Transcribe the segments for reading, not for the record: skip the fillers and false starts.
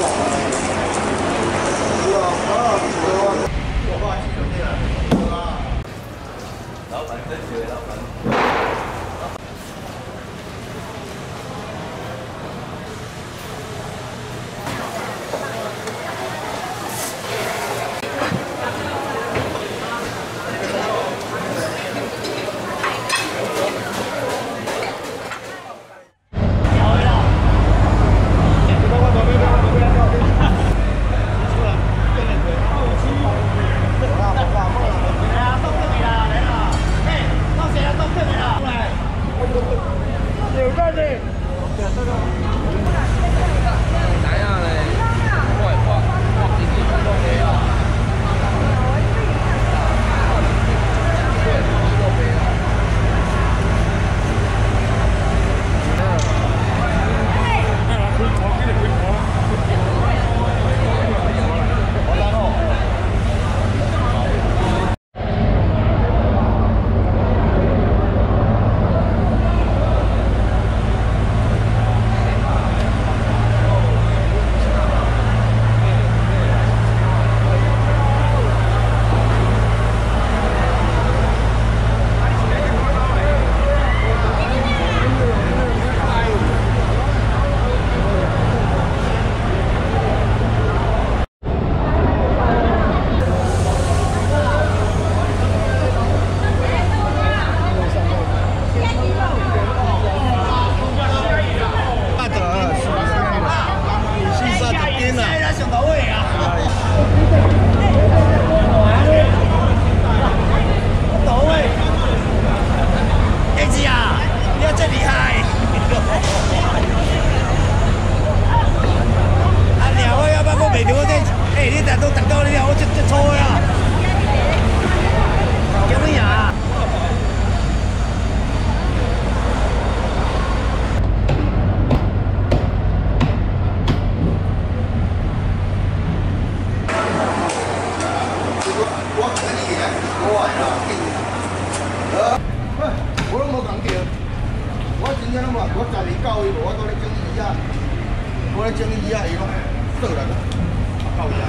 老板真绝，老板。 我拢无讲着，我真正拢话，我家己教伊无，我搁咧整鱼仔，我咧整鱼仔，伊拢倒来教伊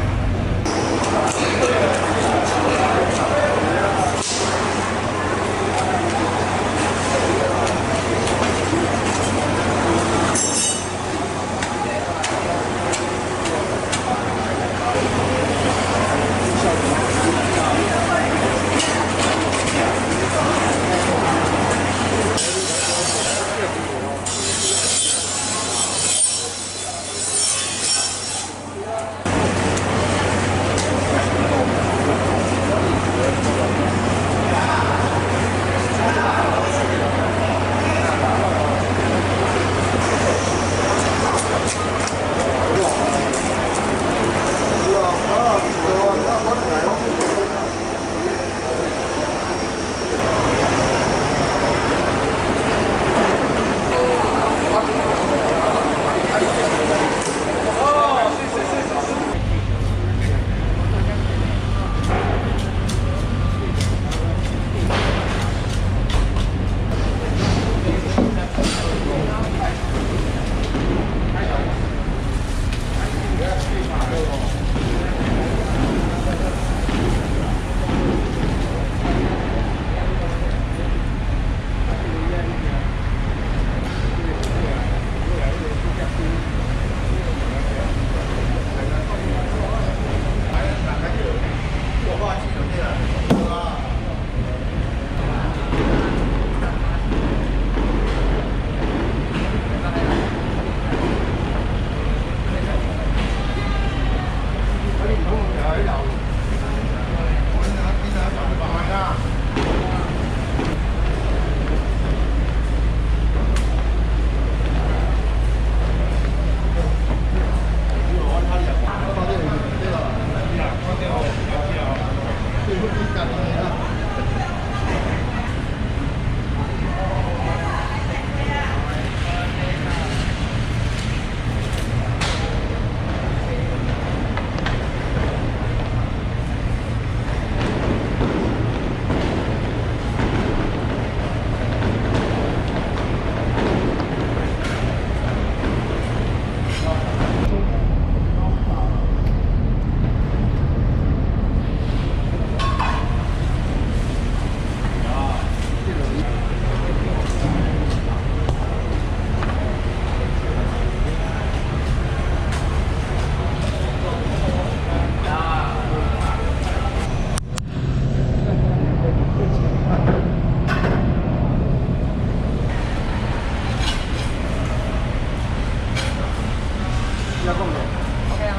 啊。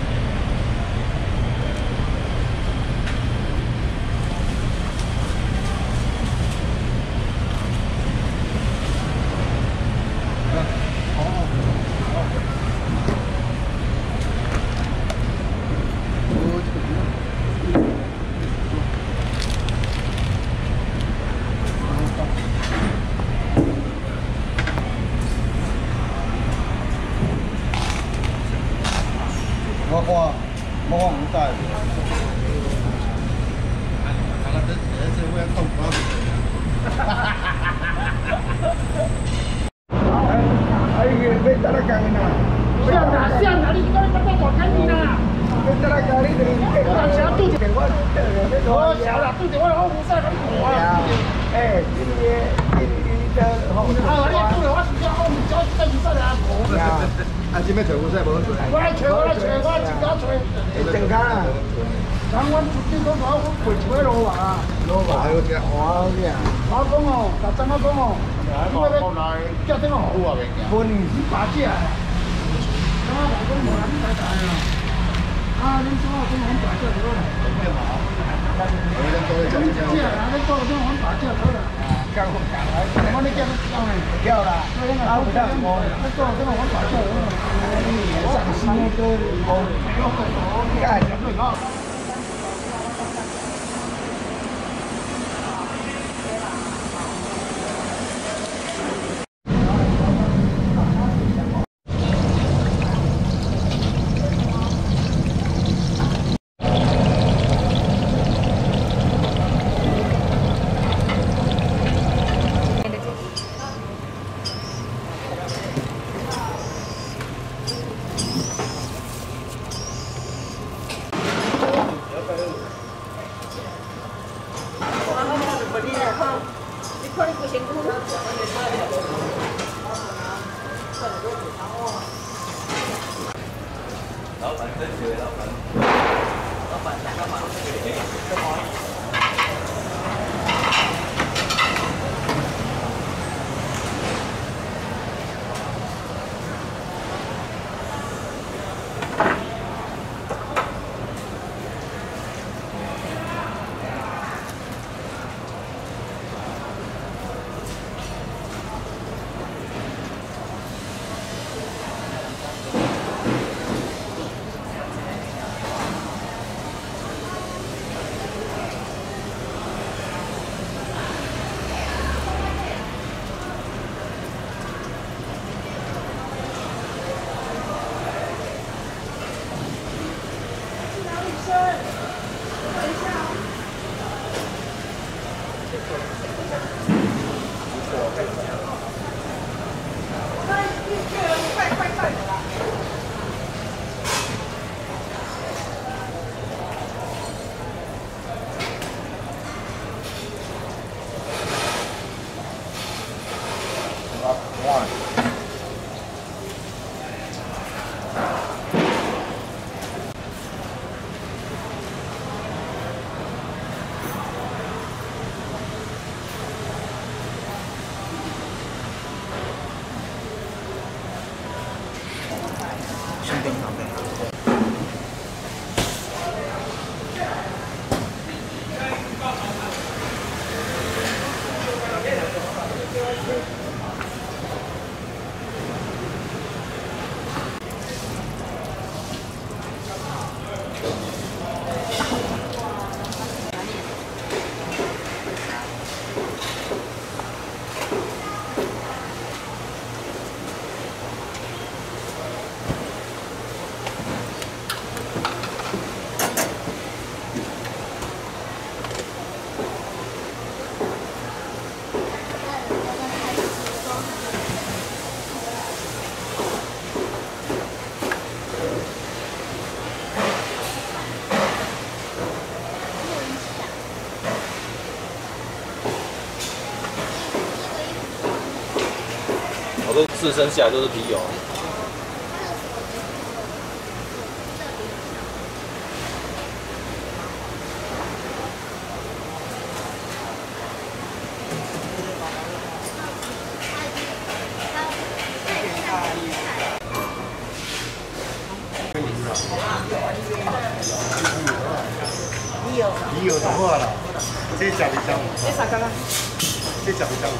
我看唔带。啊，这我要痛苦哎，别在那干呢。像哪里？你刚才在做干你呢？别在那干你这个。我想肚子，我想了肚子，我好不晒很苦啊。哎，这好。啊，你肚子我是讲好唔少，真唔晒啊苦。啊，这边找我晒无做。我来找，我自家找。正常啊。咱阮出去嗰個，我陪住佢老華啊，老華嗰隻，我嘅。我講哦，嗱，真我講哦，因為咧，即係點講好啊？半年先8隻啊，咁啊，大公無啦，咁大啊，啊，你講啊，咁我8隻咗啦。咩話？咁隻啊，你講咁我8隻咗啦。夠唔夠啊？我呢隻都夠啦。夠啦。啊，唔得我，你講咁我8隻咗啦。上新都冇，梗係咁嚟講。 老板真绝，老板干嘛？干嘛？ 我都自身下来都是皮油。 鱼有的话啦，这食袂香。 这啥干啦？ 这食袂香。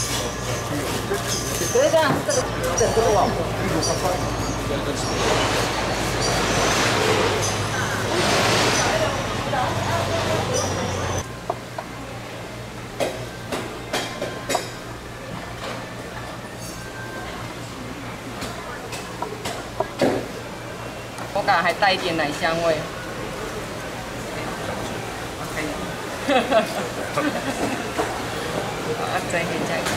可是这样，这个整个多少？口感还带一点奶香味。哈哈哈！再可以加一个。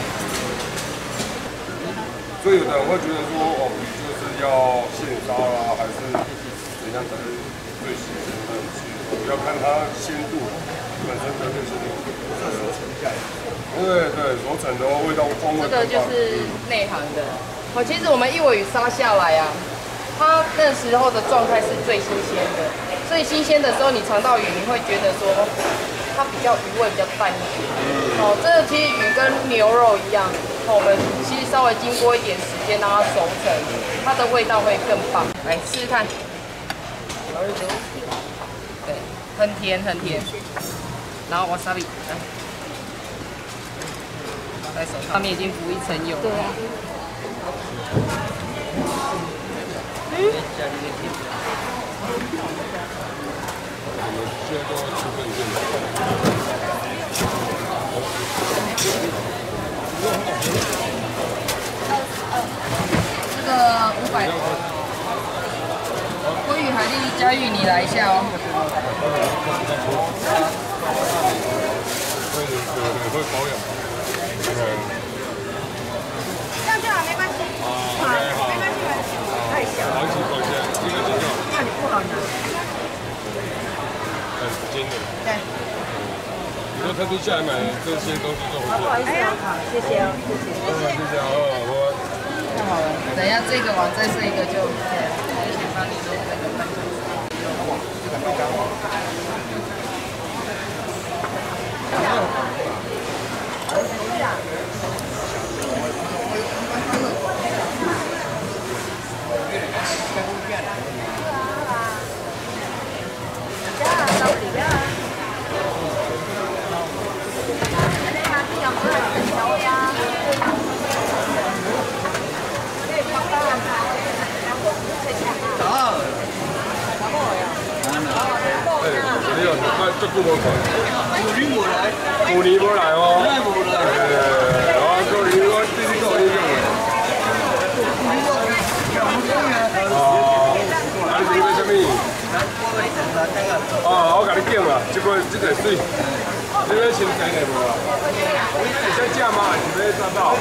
所以有的人会觉得说，哦，鱼就是要现杀啦，还是怎样才是最新鲜的？要看它鲜度本身的那些熟成下来。对，熟成的话味道风味。 这个就是内行的。其实我们一尾鱼杀下来啊，它那时候的状态是最新鲜的，所以新鲜的时候你尝到鱼，你会觉得说它比较鱼味比较淡一点。这个其实鱼跟牛肉一样，我们其实稍微经过一点时间让它熟成，它的味道会更棒。来试试看。对，很甜很甜。然后 wasabi， 在手上面已经浮一层油。对啊。这个500。鲑鱼、海蛎、嘉玉，你来一下哦。 会保养。 这样就好，没关系。好，没关系，太小了。 好几块钱，一个就好。 那你不好拿。 很尖的。 对。 你说特地下来买这些东西就回去。 不好意思啊，好，谢谢哦，谢谢。 谢谢哦， 太好了，等一下这个网再设一个就，我先帮你弄那个分享。 这久无看，旧年无来哦。我旧年我弟弟做伊用的。啊，你做啥物？我甲你讲啦，这个水，你要先生的无啊？你想食吗？还是要啥到？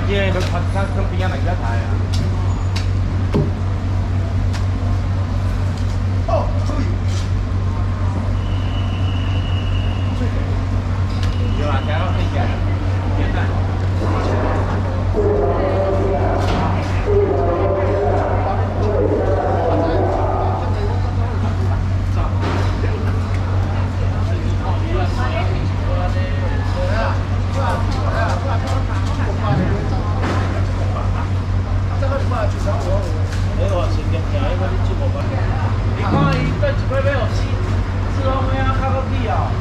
这个都跟边仔嚟一睇啊！ 哦，注意。 有啊，睇到飛嘅，幾大？你看伊对一块要4方面啊，较个屁啊！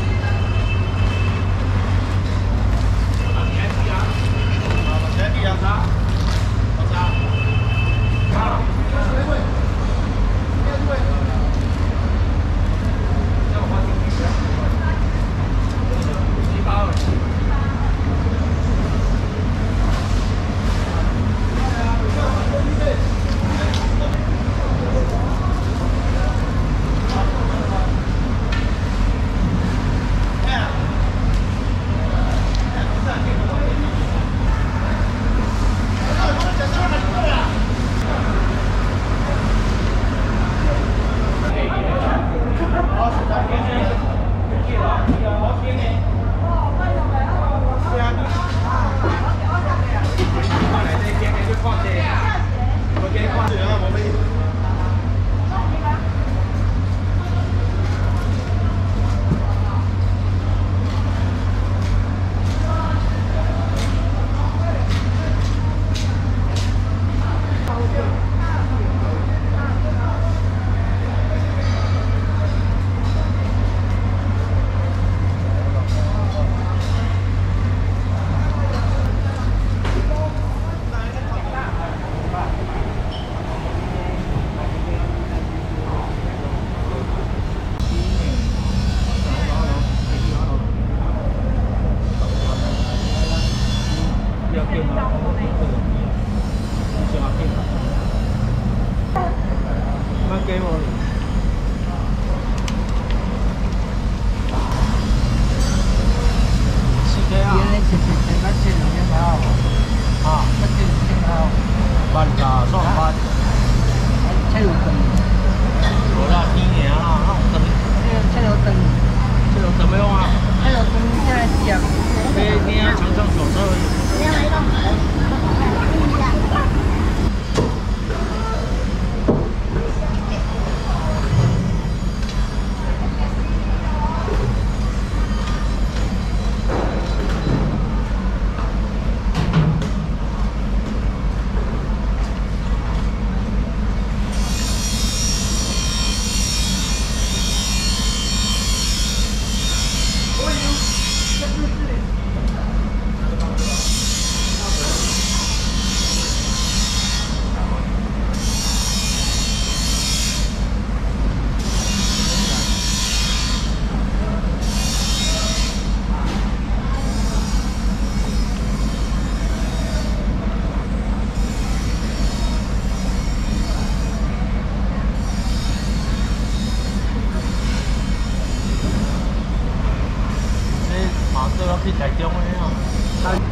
去台中的啊。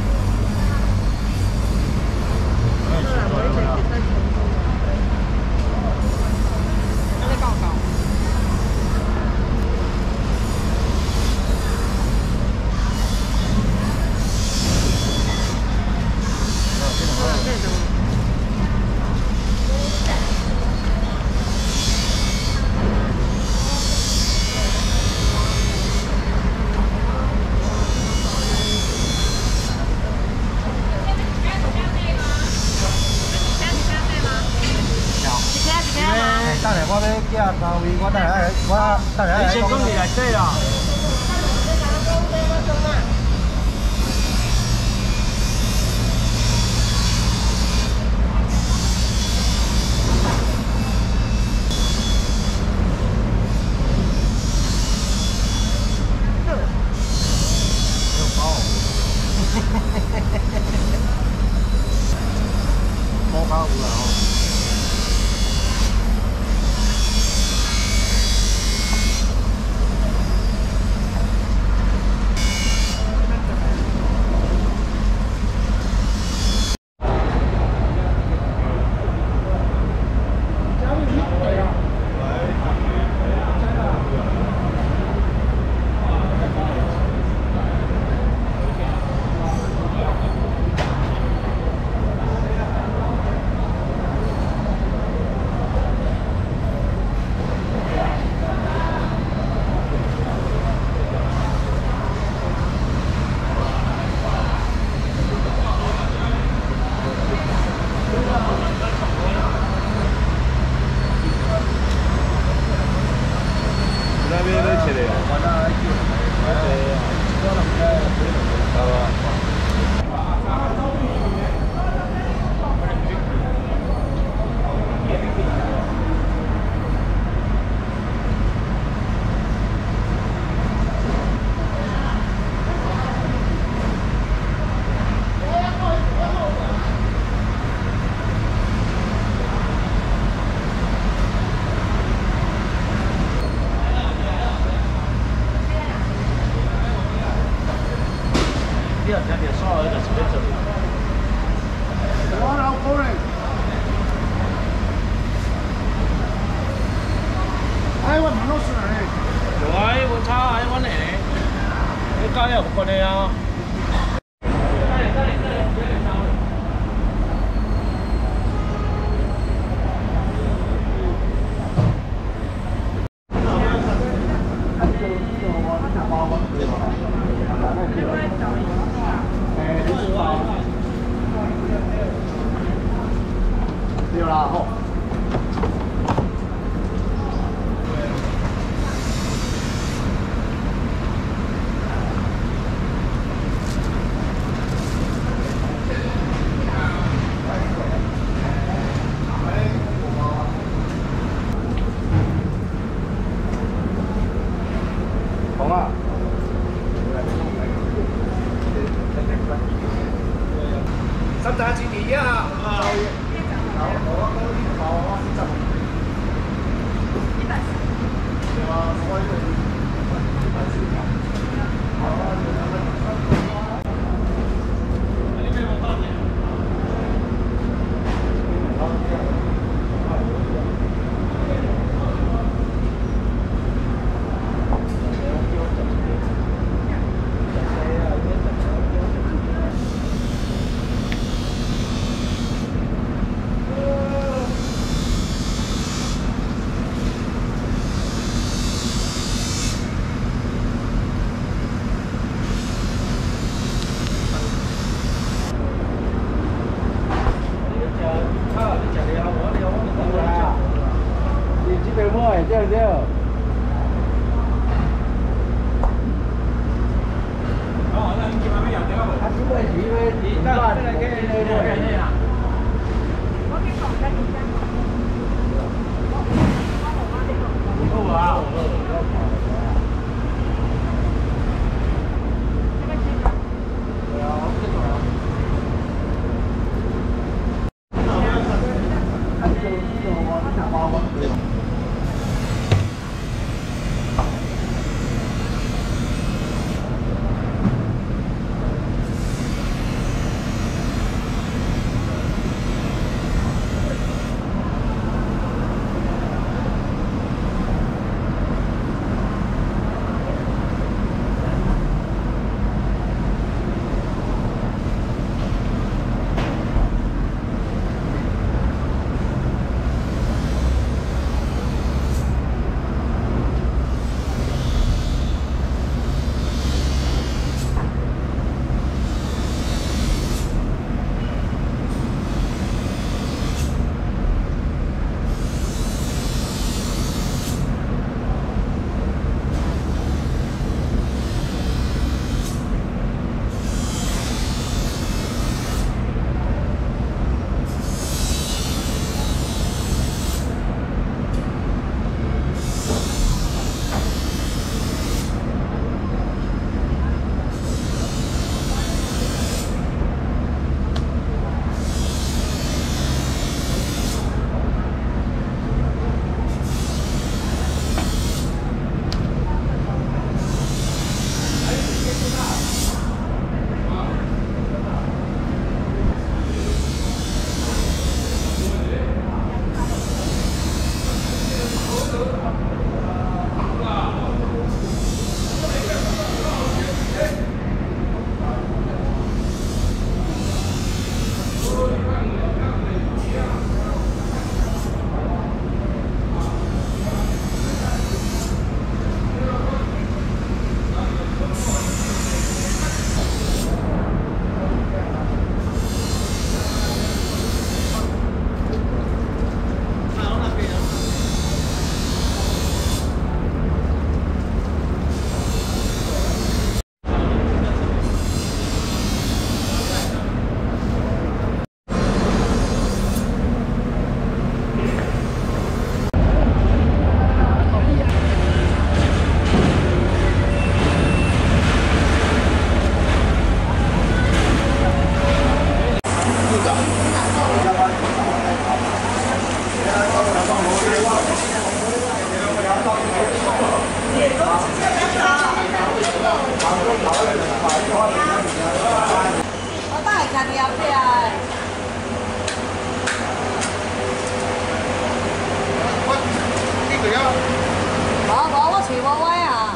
等下我要寄咖啡，我等下你先讲你来这啦。摸卡有啦吼。 我你要听着所有就是要做。 我老婆呢？哎，我蛮老实呢。 有啊，我差啊，我呢，你搞也不可能啊。 对啦，吼。红啊！三大几年呀？对对。哦，那你今晚要养这个不？啊，今晚是要你到这个给你啊。我给讲给你讲。好啊。 我等下家己也拍的。 你个了？ 无，我吹我歪啊。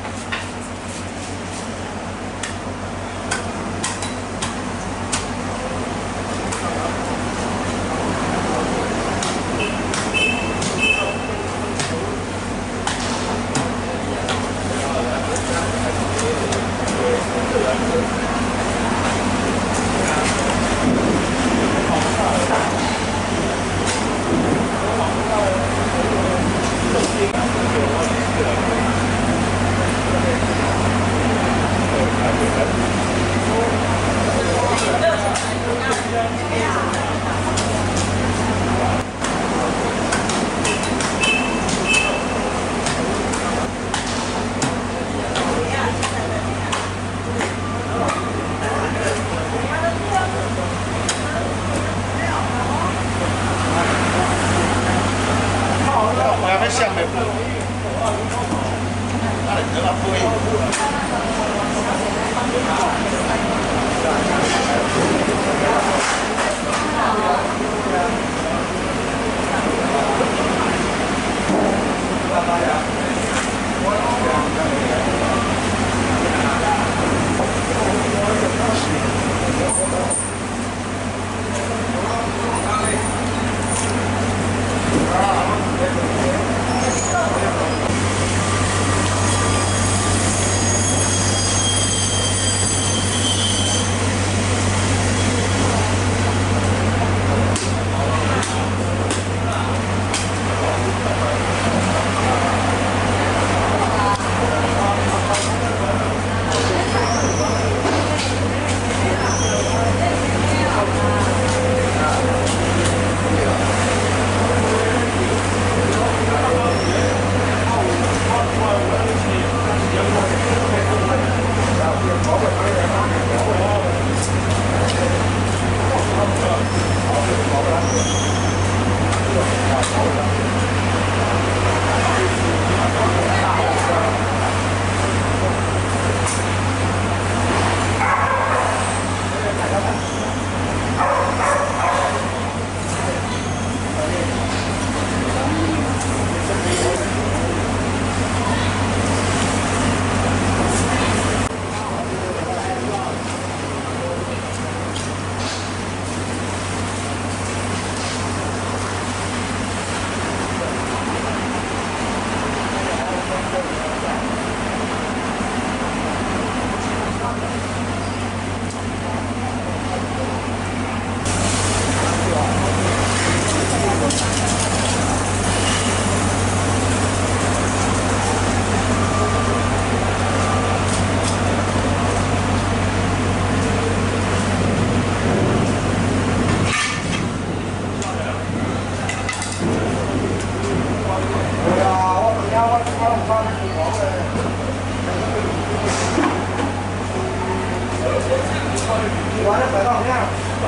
完了，摆到这样。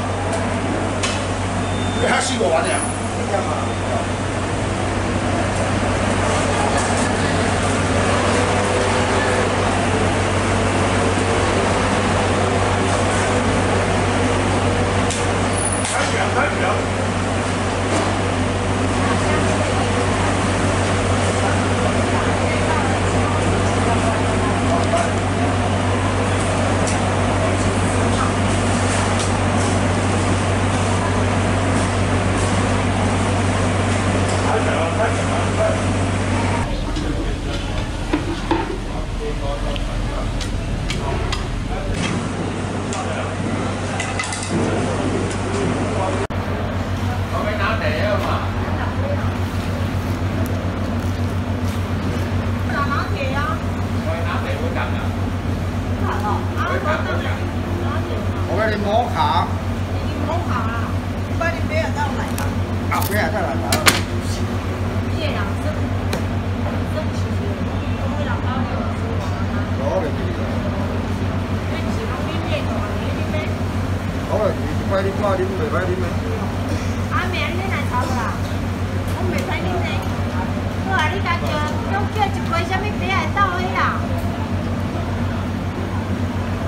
你还洗过完的呀？干嘛？我给你摸卡。 你摸卡啊？你把你别再来了。 啊，别再来了。 你也养生，生气的，我会让他的生活啊。 好嘞， 你是讲你咩做啊？你咩？ 好嘞，快点快点，未快点咩？ 阿妹，你来炒啦？我未使你呢。我话你家叫一杯什么茶会倒去啦？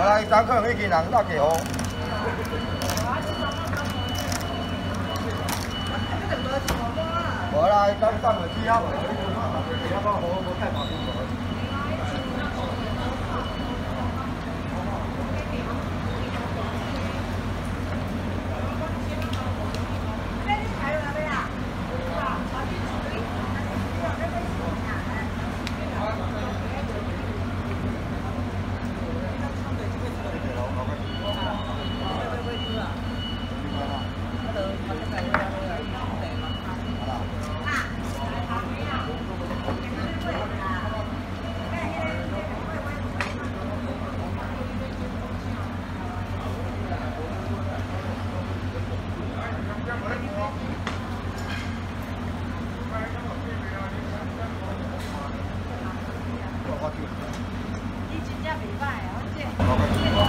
来，张克迄个人落去哦。无啦，咱放个只啊，你要放好，无太麻烦。 你真正袂歹啊！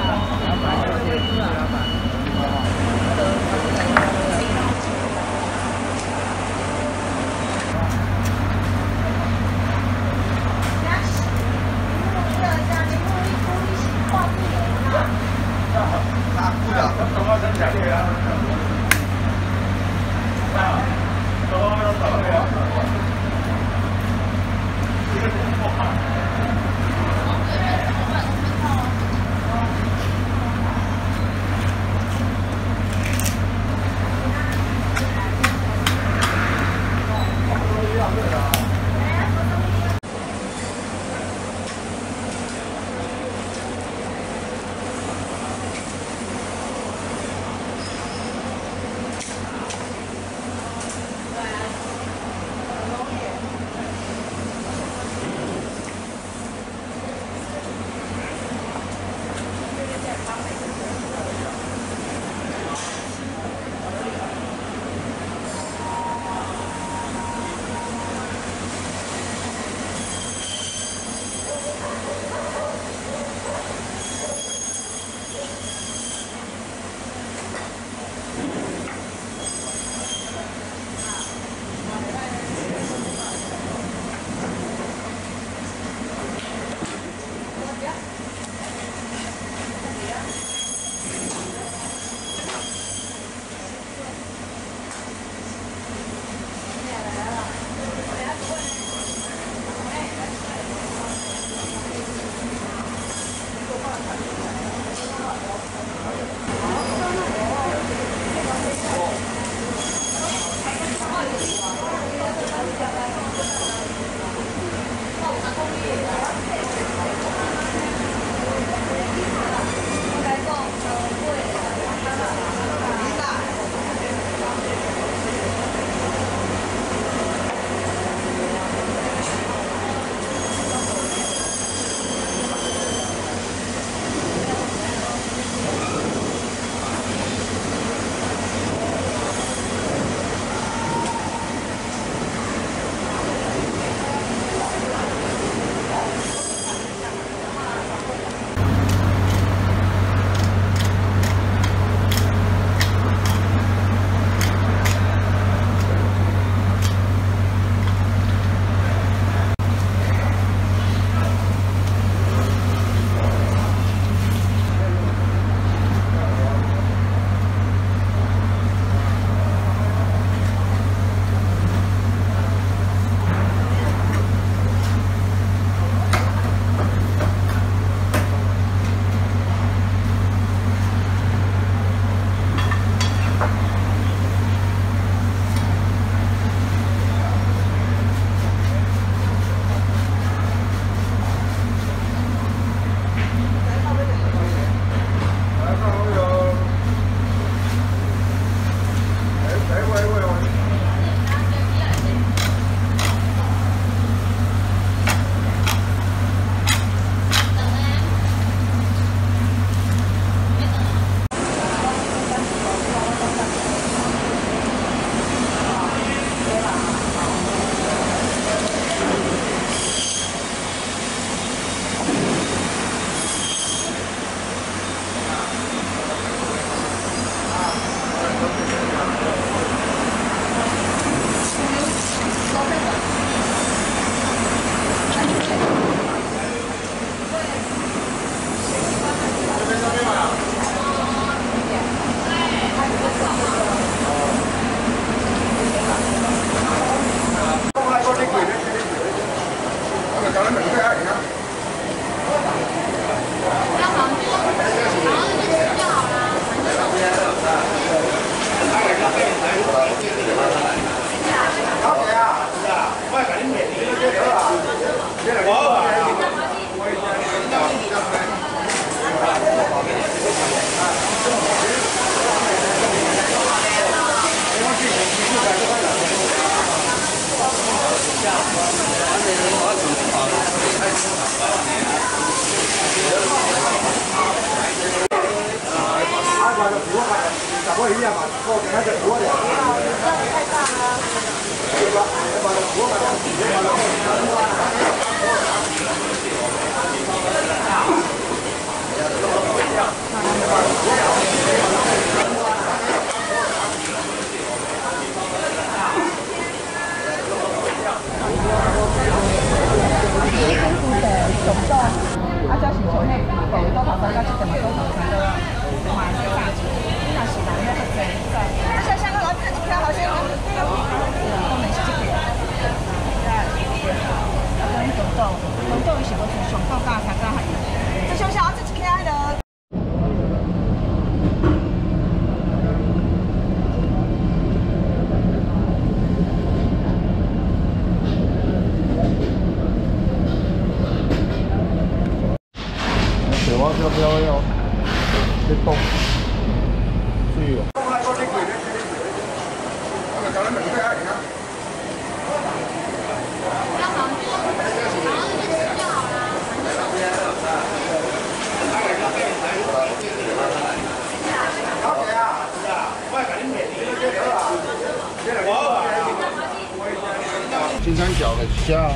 金三角的虾。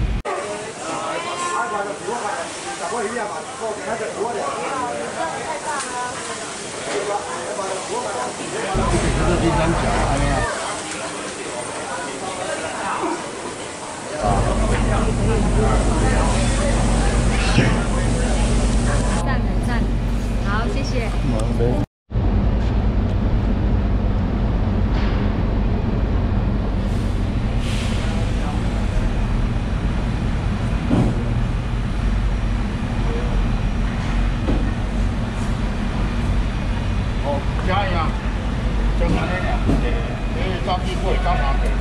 这是金三角，还没有。 赞很赞，好，谢谢。 加一样，正常的两对，因为招机会招常给。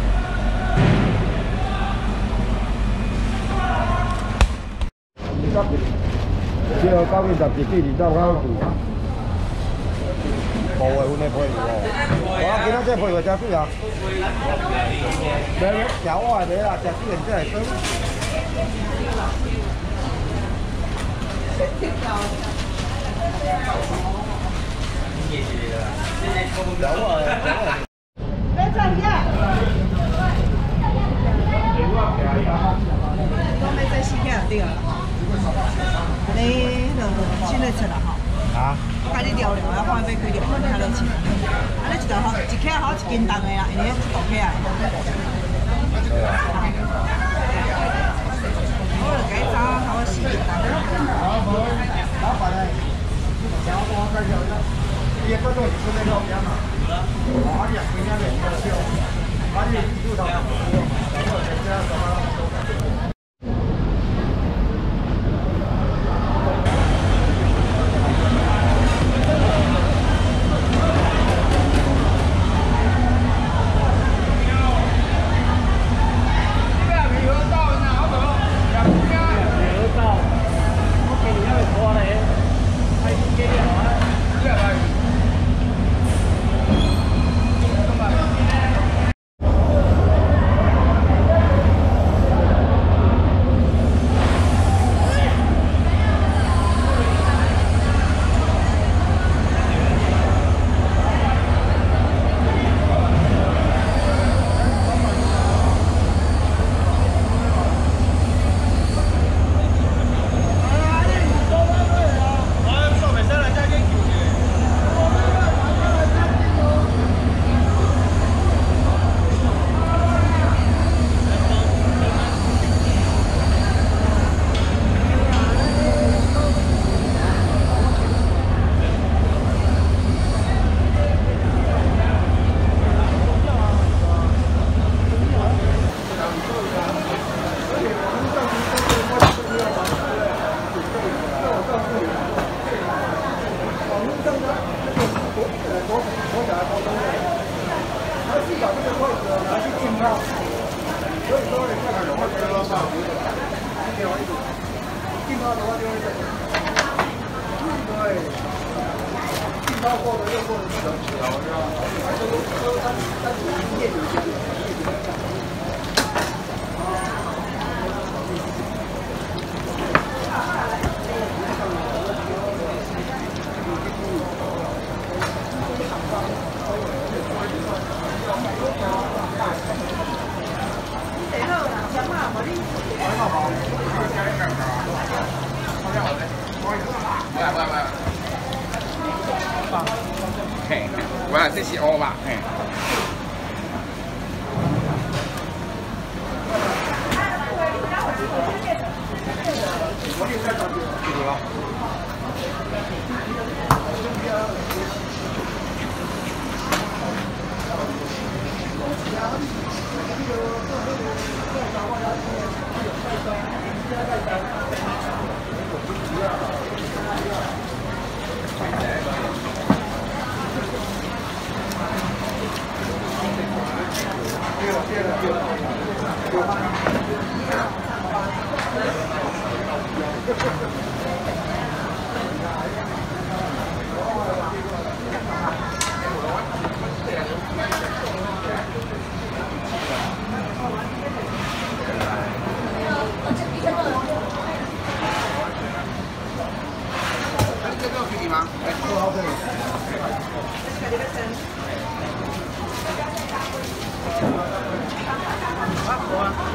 这个9月11日20到5啊，5月份的配货。我今仔这配货真水啊！买条我的啦，吃水才会酸。 来这里啊！我们再洗片对了哈。你就先来出啦哈。啊？我甲你聊聊，我看要几条，你还来吃。啊，你一条好，一克好一斤重的啦，因为一大克啊。我就改早好我洗一单。老板嘞，然后我介绍一下，伊个都是出来老边嘛，啊，你也回家嘞，啊，你入到，然后人家什么？ 这是乌吧？嘿。 好啊。